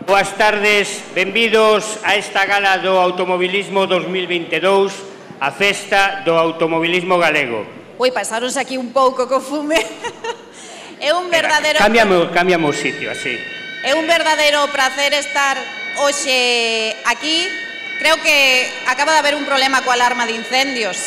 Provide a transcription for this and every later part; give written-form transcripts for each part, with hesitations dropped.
Boas tardes, benvidos a esta gala do automobilismo 2022, a festa do automobilismo galego. Ui, pasaronse aquí un pouco co fume. É un verdadeiro... Cámbiame o sitio, así. É un verdadeiro placer estar hoxe aquí. Creo que acaba de haber un problema coa alarma de incendios.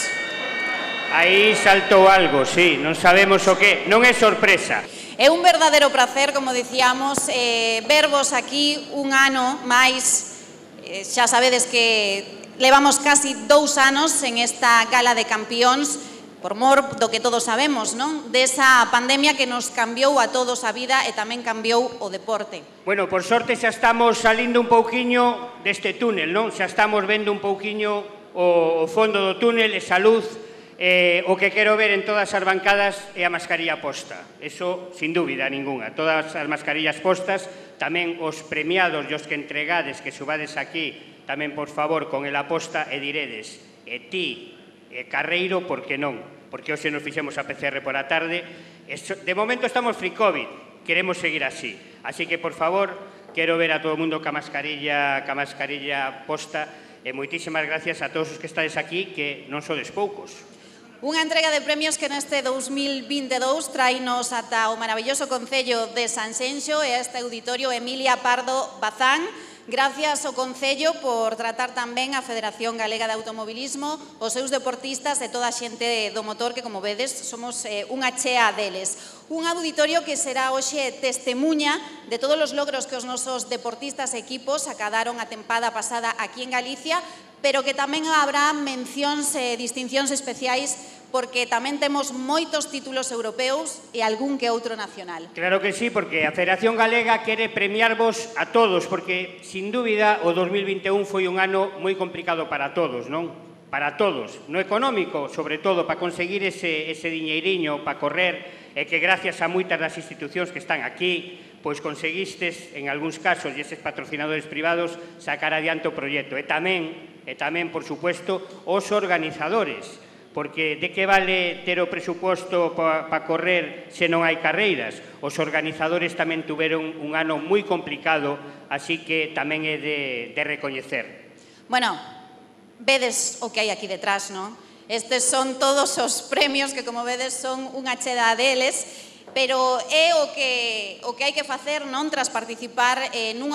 Aí saltou algo, sí, non sabemos o que. Non é sorpresa. É un verdadeiro placer, como dicíamos, vervos aquí un ano máis. Xa sabedes que levamos casi 2 anos en esta gala de campións, por mor do que todos sabemos, non? Desa pandemia que nos cambiou a todos a vida e tamén cambiou o deporte. Bueno, por sorte xa estamos salindo un pouquiño deste túnel, non? Xa estamos vendo un pouquiño o fondo do túnel, esa luz. O que quero ver en todas as bancadas é a mascarilla posta. Eso, sin dúbida ninguna. Todas as mascarillas postas, tamén os premiados e os que entregades, que subades aquí, tamén, por favor, con el aposta e diredes, e ti, e Carreiro, por que non? Porque hoxe nos fixemos a PCR por a tarde. De momento estamos free COVID, queremos seguir así. Así que, por favor, quero ver a todo o mundo ca mascarilla posta. E moitísimas gracias a todos os que estades aquí, que non sodes poucos. Unha entrega de premios que neste 2022 trainos ata o maravilloso Concello de Sanxenxo e a este auditorio Emilia Pardo Bazán. Gracias ao Concello por tratar tamén a Federación Galega de Automobilismo, os seus deportistas e toda a xente do motor que, como vedes, somos unha chea deles. Un auditorio que será hoxe testemuña de todos os logros que os nosos deportistas e equipos acadaron a tempada pasada aquí en Galicia, pero que tamén habrá mencións e distincións especiais porque tamén temos moitos títulos europeos e algún que outro nacional. Claro que sí, porque a Federación Galega quere premiarvos a todos, porque, sin dúbida, o 2021 foi un ano moi complicado para todos, non? Para todos. No económico, sobre todo, para conseguir ese diñeiriño, para correr, e que gracias a moitas das institucións que están aquí, pois conseguistes, en algúns casos, e eses patrocinadores privados, sacar adiante o proxecto. E tamén, por supuesto, os organizadores, porque de que vale ter o presuposto para correr se non hai carreiras? Os organizadores tamén tuveron un ano moi complicado, así que tamén é de recoñecer. Bueno, vedes o que hai aquí detrás, non? Estes son todos os premios que, como vedes, son unha cheda deles, pero é o que hai que facer, non, tras participar nun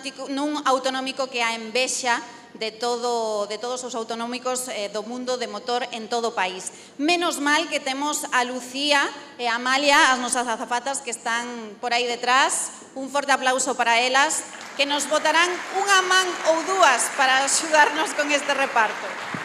autonómico que a envexa de todos os autonómicos do mundo de motor en todo o país. Menos mal que temos a Lucía e a Amalia, as nosas azafatas que están por aí detrás. Un forte aplauso para elas, que nos botarán unha man ou dúas para axudarnos con este reparto.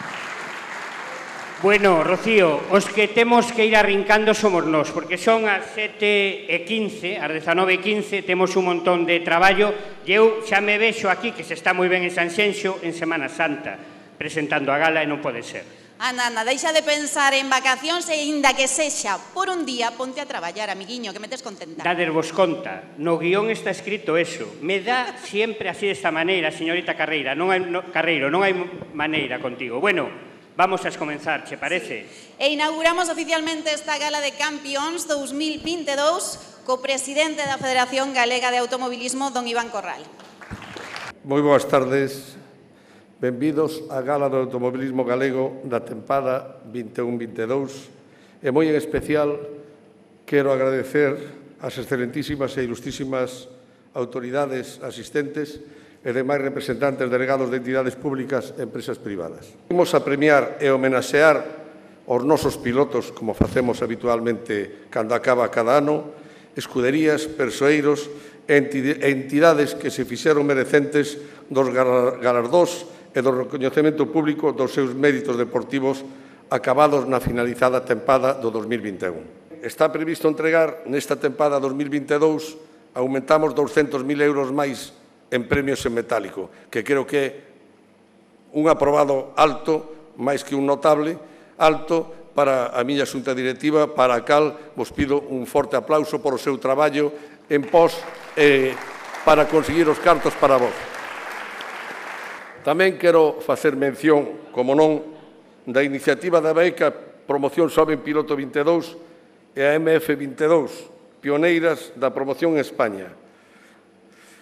Bueno, Rocío, os que temos que ir arrincando somos nós, porque son as 7:15, as 19:15, temos un montón de traballo, e eu xa me vexo aquí, que se está moi ben en Sanxenxo, en Semana Santa, presentando a gala e non pode ser. Anda, deixa de pensar en vacacións e inda que sexa por un día, ponte a traballar, amiguiño, que me tes contenta. Dadevos conta, no guión está escrito eso. Me dá sempre así desta maneira, señorita Carreiro, non hai maneira contigo. Bueno, vamos a comenzar, che parece? Sí. E inauguramos oficialmente esta gala de campións 2022 co presidente da Federación Galega de Automobilismo, don Iván Corral. Moi boas tardes. Benvidos á Gala do Automobilismo Galego da tempada 21-22 e moi en especial quero agradecer ás excelentísimas e ilustrísimas autoridades asistentes e demais representantes delegados de entidades públicas e empresas privadas. Imos a premiar e homenaxear os nosos pilotos, como facemos habitualmente cando acaba cada ano, escuderías, persoeiros e entidades que se fixeron merecentes dos galardóns e do recoñecemento público dos seus méritos deportivos acabados na finalizada tempada do 2021. Está previsto entregar nesta tempada 2022, aumentamos 200.000 euros máis en premios en metálico, que creo que é un aprobado alto, máis que un notable, alto para a miña xunta directiva, para a cal vos pido un forte aplauso por o seu traballo en pos para conseguir os cartos para vos. Tamén quero facer mención, como non, da iniciativa da beca Promoción Xoven Piloto 22 e a MF 22, pioneiras da promoción en España.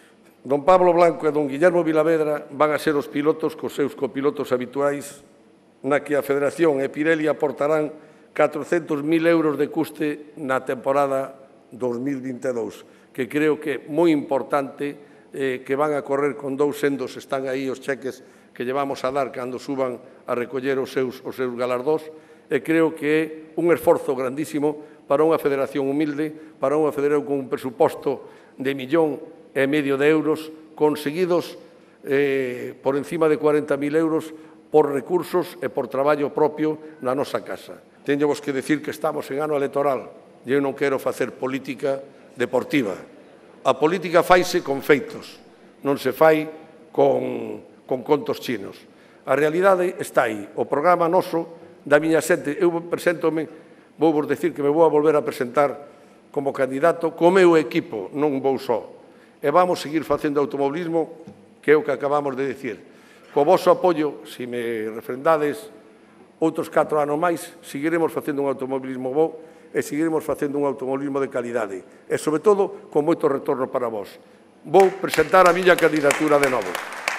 Don Pablo Blanco e don Guillermo Vilavedra van a ser os pilotos cos seus copilotos habituais na que a Federación e Pirelli aportarán 400.000 euros de custe na temporada 2022, que creo que é moi importante, que van a correr con 2 sendos, están aí os cheques que llevamos a dar cando suban a recoller os seus galardós, e creo que é un esforzo grandísimo para unha federación humilde, para unha federación con un presuposto de 1,5 millón de euros, conseguidos por encima de 40.000 euros por recursos e por traballo propio na nosa casa. Teño vos que decir que estamos en ano electoral e eu non quero facer política deportiva. A política faise con feitos, non se fai con contos chinos. A realidade está aí. O programa noso da miña xente, eu preséntome, vou vos decir que me vou a volver a presentar como candidato co meu equipo, non vou só. E vamos seguir facendo automobilismo, que é o que acabamos de decir. Co vosso apoio, se me refrendades outros 4 anos máis, seguiremos facendo un automobilismo bo e seguiremos facendo un automobilismo de calidade. E, sobre todo, con moito retorno para vos. Vou presentar a miña candidatura de novo.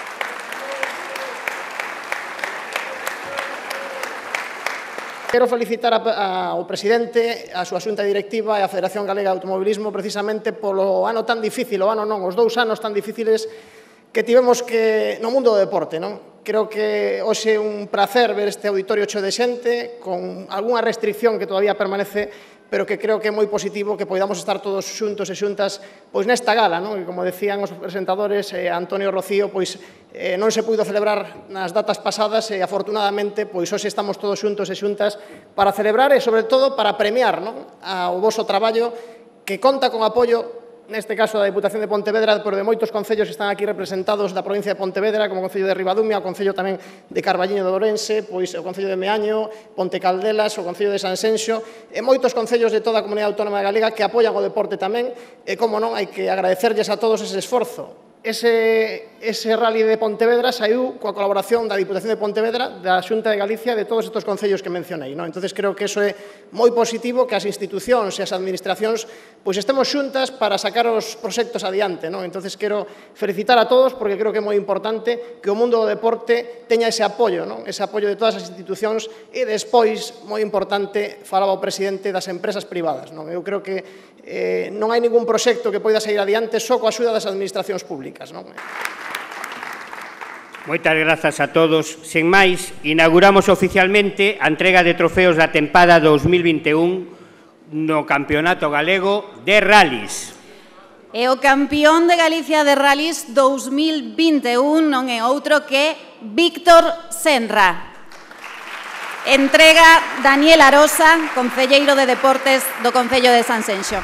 Quero felicitar ao presidente, a súa xunta directiva e a Federación Galega de Automobilismo precisamente polo ano tan difícil, o ano non, os 2 anos tan difíciles que tivemos no mundo do deporte, non? Creo que hoxe é un prazer ver este auditorio cheo de xente, con algunha restricción que todavía permanece, pero que creo que é moi positivo que poidamos estar todos xuntos e xuntas pois nesta gala, non? E como decían os presentadores, Antonio e Rocío, pois non se puido celebrar nas datas pasadas e afortunadamente pois hoxe estamos todos xuntos e xuntas para celebrar e sobre todo para premiar, non? O voso traballo que conta con apoio neste caso da Deputación de Pontevedra, pero de moitos concellos que están aquí representados da provincia de Pontevedra, como o Concello de Ribadumia, o Concello tamén de Carballiño de Ourense, pois o Concello de Meaño, Ponte Caldelas, o Concello de Sanxenxo, e moitos concellos de toda a Comunidade Autónoma Galega que apoian o deporte tamén, e como non, hai que agradecerlles a todos ese esforzo. Ese rally de Pontevedra saiu coa colaboración da Diputación de Pontevedra, da Xunta de Galicia, de todos estes concellos que mencionei. Entón, creo que iso é moi positivo, que as institucións e as administracións pois estemos xuntas para sacar os proxectos adiante. Entón, quero felicitar a todos, porque creo que é moi importante que o mundo do deporte teña ese apoio de todas as institucións, e despois, moi importante, falaba o presidente das empresas privadas. Eu creo que non hai ningún proxecto que poida sair adiante só coa axuda das administracións públicas. Moitas grazas a todos. Sen máis, inauguramos oficialmente a entrega de trofeos da tempada 2021 no Campeonato Galego de Rallys. E o campeón de Galicia de Rallys 2021 non é outro que Víctor Senra. Entrega Daniel Arosa, concelleiro de Deportes do Concello de Sanxenxo.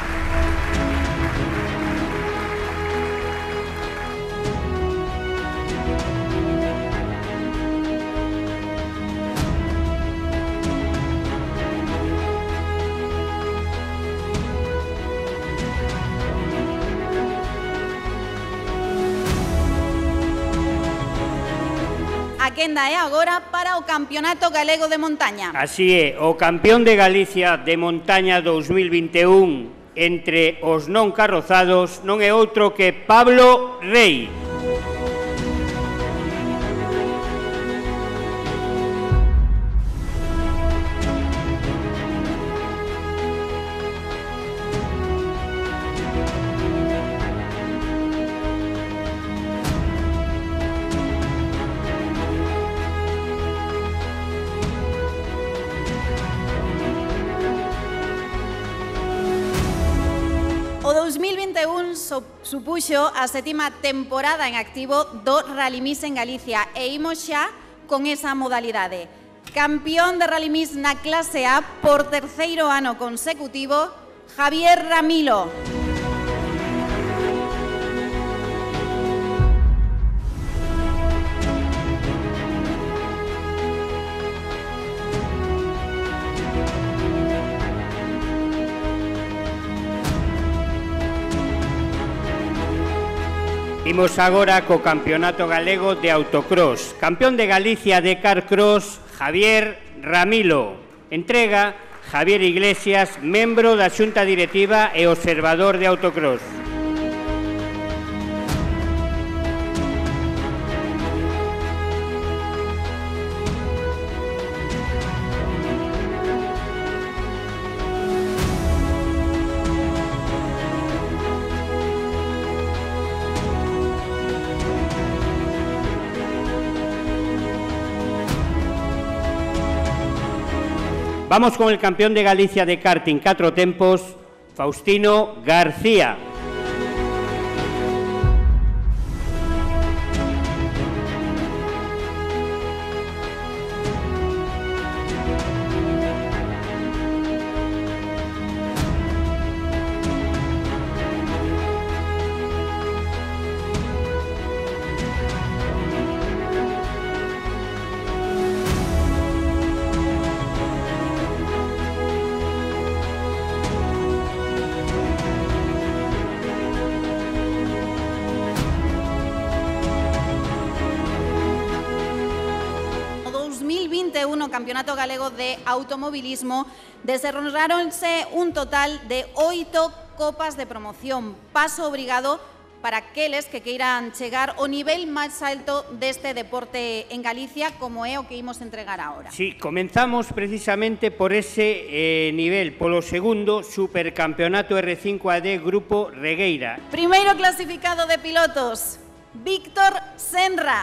A quenda é agora para o Campeonato Galego de Montaña. Así é, o campeón de Galicia de Montaña 2021 entre os non carrozados non é outro que Pablo Rey. O 2021 supuxo a 7ª temporada en activo do Rally Mix en Galicia e imos xa con esa modalidade. Campeón de Rally Mix na clase A por 3º ano consecutivo, Javier Ramilo. Imos agora co Campeonato Galego de Autocross. Campeón de Galicia de Carcross, Javier Ramilo. Entrega Javier Iglesias, membro da Xunta Directiva e observador de Autocross. Vamos con el campeón de Galicia de karting 4 tempos, Faustino García. Campeonato Galego de Automobilismo, desarrolláronse un total de 8 copas de promoción, paso obrigado para aqueles que queiran chegar ao nivel máis alto deste deporte en Galicia, como é o que imos entregar agora. Sí, comenzamos precisamente por ese nivel, polo segundo Supercampeonato R5AD Grupo Regueira. Primeiro clasificado de pilotos, Víctor Senra.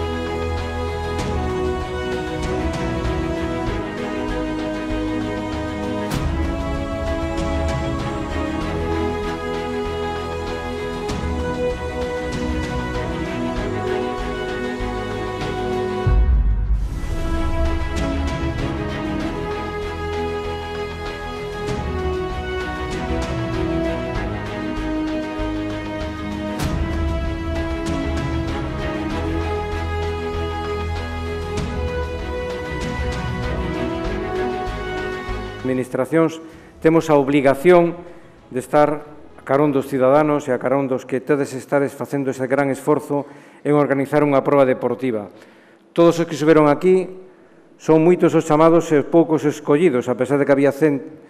Administracións temos a obligación de estar a carón dos ciudadanos e a carón dos que tedes estades facendo ese gran esforzo en organizar unha proba deportiva. Todos os que suberon aquí son moitos os chamados e poucos os escollidos, a pesar de que había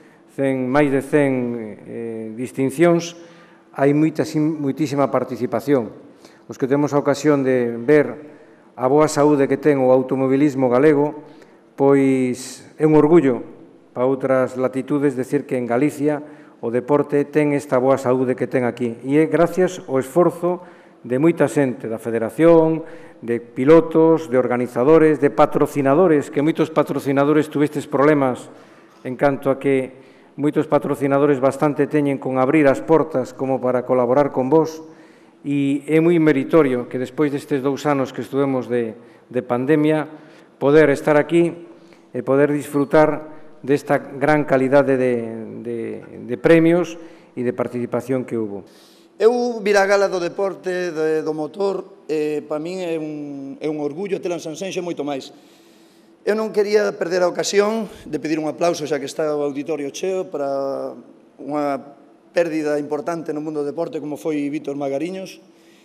máis de 100 distincións, hai moitísima participación. Os que temos a ocasión de ver a boa saúde que ten o automobilismo galego, pois é un orgullo para outras latitudes decir que en Galicia o deporte ten esta boa saúde que ten aquí. E é gracias ao esforzo de moita xente, da Federación, de pilotos, de organizadores, de patrocinadores, que moitos patrocinadores tuvestes problemas en canto a que moitos patrocinadores bastante teñen con abrir as portas como para colaborar con vos, e é moi meritorio que despois destes 2 anos que estuvemos de pandemia poder estar aquí e poder disfrutar desta gran calidade de premios e de participación que hubo. Eu vir a gala do deporte, do motor, para min é un orgullo tela en Sanxenxo e moito máis. Eu non quería perder a ocasión de pedir un aplauso, xa que está o auditorio cheo, para unha pérdida importante no mundo do deporte como foi Víctor Magariños.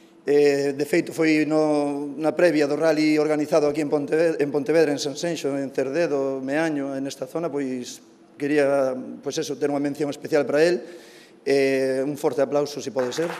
De feito, foi na previa do rally organizado aquí en Pontevedra, en Sanxenxo, en Cerdedo, Meaño, nesta zona, pois quería ter unha mención especial para él. Un forte aplauso, se pode ser.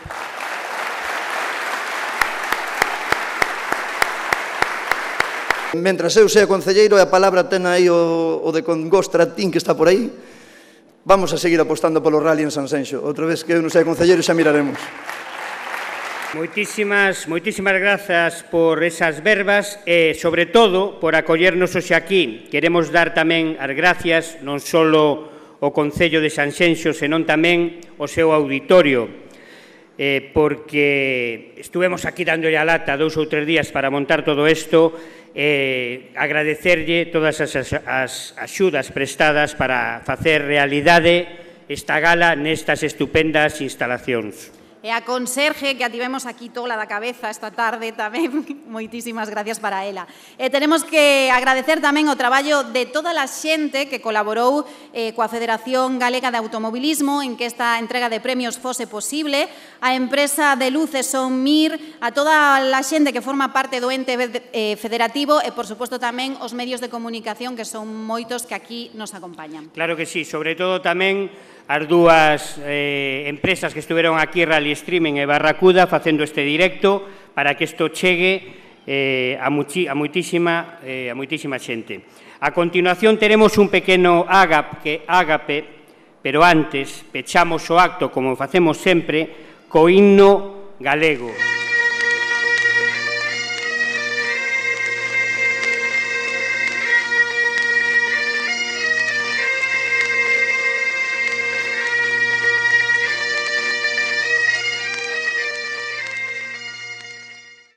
Mentras eu sea concelleiro e a palabra ten aí o de Congostratín que está por aí, vamos a seguir apostando polo rally en Sanxenxo. Outra vez que eu non sea concelleiro xa miraremos. Moitísimas grazas por esas verbas e, sobre todo, por acollernos hoxe aquí. Queremos dar tamén as gracias non só ao Concello de Sanxenxo, senón tamén ao seu auditorio, porque estuvemos aquí dándolle a lata 2 ou 3 días para montar todo isto, agradecerlle todas as axudas prestadas para facer realidade esta gala nestas estupendas instalacións. E a conserje que a tivemos aquí tola da cabeza esta tarde tamén, moitísimas gracias para ela. E tenemos que agradecer tamén o traballo de toda a xente que colaborou coa Federación Galega de Automobilismo en que esta entrega de premios fose posible, a empresa de luces Son Mir, a toda a xente que forma parte do ente federativo e, por suposto, tamén os medios de comunicación que son moitos que aquí nos acompañan. Claro que sí, sobre todo tamén as dúas empresas que estuveron aquí, Rally Streaming e Barracuda, facendo este directo para que isto chegue a moitísima xente. A continuación teremos un pequeno ágape, pero antes pechamos o acto, como facemos sempre, co himno galego.